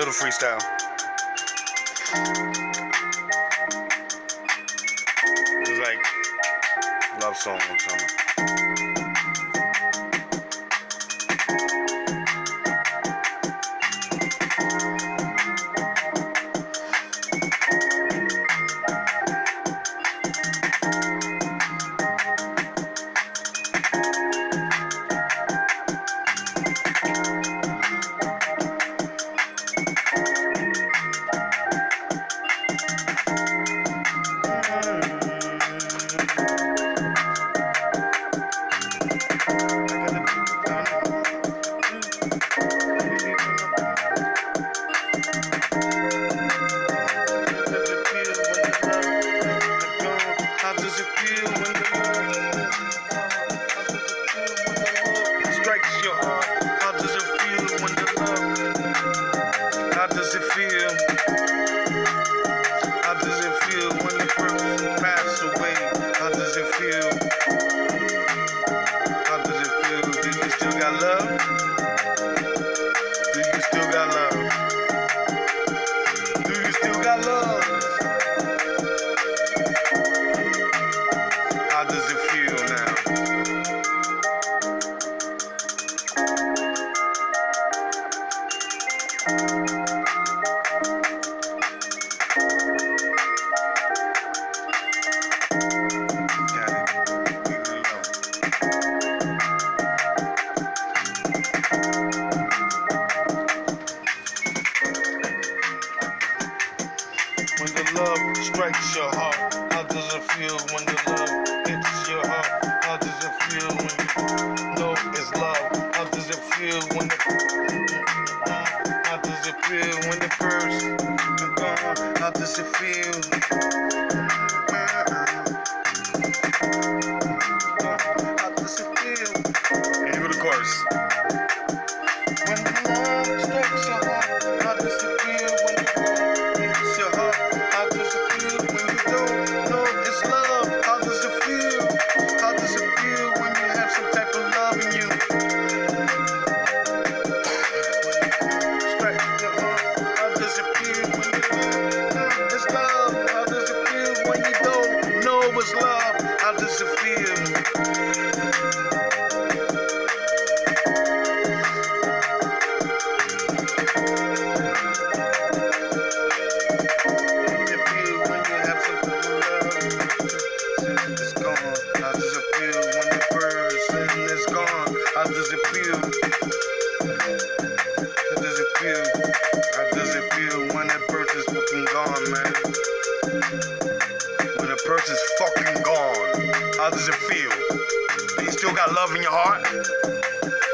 little freestyle. It was like a love song or something. How does it feel when the love strikes your heart? How does it feel when the love? How does it feel? How does it feel when the person passes away? How does it feel? How does it feel? Do you still got love? Do you still got love? Do you still got love? How does it feel now? Got it. Here we go. When the love strikes your heart, how does it feel when the love hits your heart? How does it feel when you know it's love? How does it feel when the how does it feel when the person is gone? How does it feel? How does it feel? And here go the chorus. When the love strikes your heart, how does it feel when the love hits your heart? How does it feel when you don't know it's love? How does it feel? How does it feel when you have some type of love in you? Strike your heart. How does it feel when you know it's love? How does it feel when you don't know it's love? How does it feel? How does it feel when the person is gone? How does it feel? How does it feel? How does it feel when that person's fucking gone, man? When a person's fucking gone, how does it feel? Do you still got love in your heart?